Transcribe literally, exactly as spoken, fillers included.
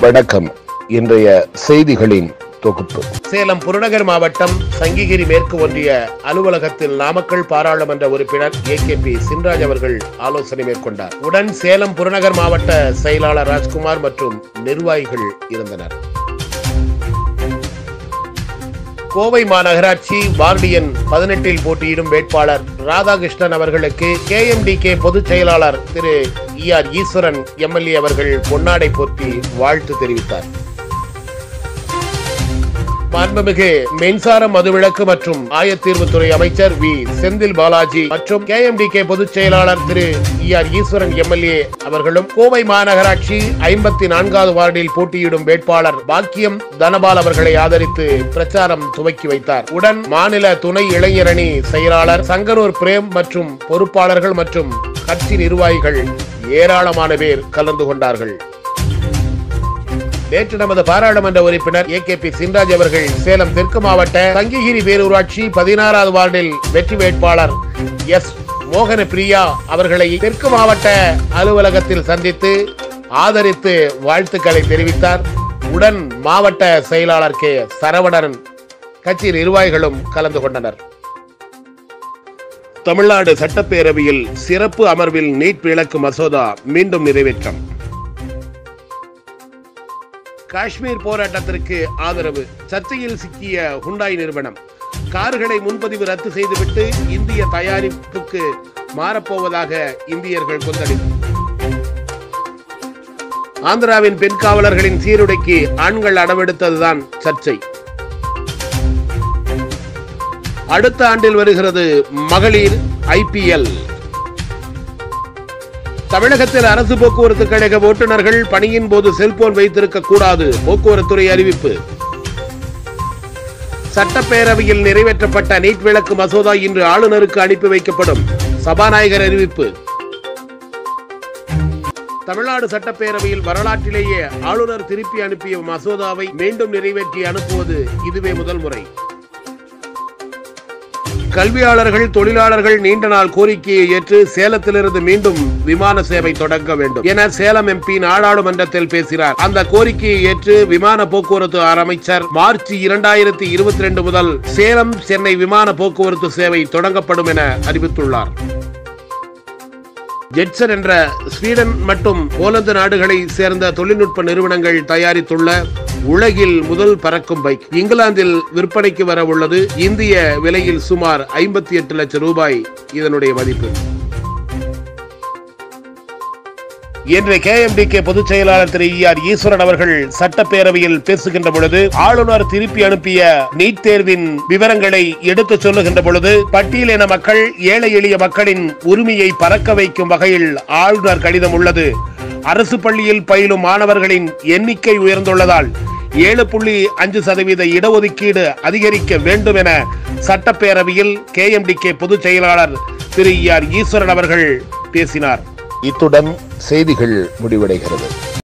வணக்கம். இன்றைய செய்திகளின் தொகுப்பு. சேலம் புறநகர் மாவட்டம் சங்கிகிரி மேற்கு ஒன்றிய அலுவலகத்தில் நாமக்கல் பாராளுமன்ற உறுப்பினர் ஏ கே பி சின்ராஜ் அவர்கள் ஆலோசனை மேற்கொண்டார். உடன் சேலம் புறநகர் மாவட்ட செயலாளர் ராஜ்குமார் மற்றும் நிர்வாகிகள் இருந்தனர். கோவை மாநகராட்சி வார்டு எண் பதினெட்டில் போட்டியிடும் வேட்பாளர் ராதாகிருஷ்ணன் அவர்களுக்கு கே எம் டி கே பொதுச் செயலாளர் திரு E R Eswaran M L A அவர்கள் பொன்னாடை போர்த்தி வாழ்த்து தெரிவித்தார். மாண்புமிகு மின்சார மதுவிலக்கு மற்றும் ஆயத்தீர்வுத்துறை அமைச்சர் வி செந்தில் பாலாஜி மற்றும் கே எம் டி கே பொதுச் செயலாளர் திரு E R Eswaran M L A அவர்களும் கோவை மாநகராட்சி ஐம்பத்தி நான்காவது வார்டில் போட்டியிடும் வேட்பாளர் பாக்கியம் தனபால் அவர்களை ஆதரித்து பிரச்சாரம் துவக்கி வைத்தார். உடன் மாநில துணை இளைஞரணி செயலாளர் சங்கனூர் பிரேம் மற்றும் பொறுப்பாளர்கள் மற்றும் கட்சி நிர்வாகிகள் ஏராளமான பேர் கலந்து கொண்டார்கள். நேற்று நமது பாராளுமன்ற உறுப்பினர் ஏ கே பி சின்ராஜ் அவர்கள் சேலம் தெற்கு மாவட்ட சங்கிகிரி பேரூராட்சி பதினாறாவது வார்டில் வெற்றி வேட்பாளர் எஸ் மோகன பிரியா அவர்களை தெற்கு மாவட்ட அலுவலகத்தில் சந்தித்து ஆதரித்து வாழ்த்துக்களை தெரிவித்தார். உடன் மாவட்ட செயலாளர் கே சரவணன் கட்சி நிர்வாகிகளும் கலந்து கொண்டனர். தமிழ்நாடு சட்டப்பேரவையில் சிறப்பு அமர்வில் நீட் விலக்கு மசோதா மீண்டும் நிறைவேற்றம். காஷ்மீர் போராட்டத்திற்கு ஆதரவு. சர்ச்சையில் சிக்கிய ஹுண்டாய் நிறுவனம் கார்களை முன்பதிவு ரத்து செய்துவிட்டு இந்திய தயாரிப்புக்கு மாறப்போவதாக இந்தியர்கள் கொந்தளிப்பு. ஆந்திராவின் பெண் காவலர்களின் சீருடைக்கு ஆண்கள் அடவெடுத்ததுதான் சர்ச்சை. அடுத்த ஆண்டில் வருகிறது மகளிர் ஐ பி எல். தமிழகத்தில் அரசு போக்குவரத்து கழக ஓட்டுநர்கள் பணியின் போது செல்போன் வைத்திருக்க கூடாது. போக்குவரத்துறை அறிவிப்பு. சட்டப்பேரவையில் நிறைவேற்றப்பட்ட நீட் விலக்கு மசோதா இன்று ஆளுநருக்கு அனுப்பி வைக்கப்படும். சபாநாயகர் அறிவிப்பு. தமிழ்நாடு சட்டப்பேரவையில் வரலாற்றிலேயே ஆளுநர் திருப்பி அனுப்பிய மசோதாவை மீண்டும் நிறைவேற்றி அனுப்புவது இதுவே முதல் முறை. கல்வியாளர்கள் தொழிலாளர்கள் நீண்ட நாள் கோரிக்கையை ஏற்று சேலத்திலிருந்து மீண்டும் விமான சேவை தொடங்க வேண்டும் என சேலம் எம் பி நாடாளுமன்றத்தில் பேசினார். அந்த கோரிக்கையை ஏற்று விமான போக்குவரத்து அமைச்சர் மார்ச் இரண்டாயிரத்தி இருபத்தி ரெண்டு முதல் சேலம் சென்னை விமான போக்குவரத்து சேவை தொடங்கப்படும் என அறிவித்துள்ளார். ஜெட்சன் என்ற ஸ்வீடன் மற்றும் போலந்து நாடுகளை சேர்ந்த தொழில்நுட்ப நிறுவனங்கள் தயாரித்துள்ள உலகில் முதல் பறக்கும் பைக் இங்கிலாந்தில் விற்பனைக்கு வர உள்ளது. இந்திய விலையில் சுமார் ஐம்பத்தி எட்டு லட்சம் ரூபாய் இதனுடைய மதிப்பு. இன்று கே எம் டி கே பொதுச் செயலாளர் திரு இ ஆர் ஈஸ்வரன் அவர்கள் சட்டப்பேரவையில் பேசுகின்ற பொழுது ஆளுநர் திருப்பி அனுப்பிய நீட் தேர்வின் விவரங்களை எடுத்துச் சொல்லுகின்ற பொழுது பட்டியலின மக்கள் ஏழை எளிய மக்களின் உரிமையை பறக்க வைக்கும் வகையில் ஆளுநர் கடிதம் உள்ளது. அரசு பள்ளியில் பயிலும் மாணவர்களின் எண்ணிக்கை உயர்ந்துள்ளதால் ஏழு புள்ளி அஞ்சு சதவீத இடஒதுக்கீடு அதிகரிக்க வேண்டும் என சட்டப்பேரவையில் கே எம் டி கே பொதுச் செயலாளர் திரு இ ஆர் ஈஸ்வரன் அவர்கள் பேசினார். இத்துடன் செய்திகள் முடிவடைகிறது.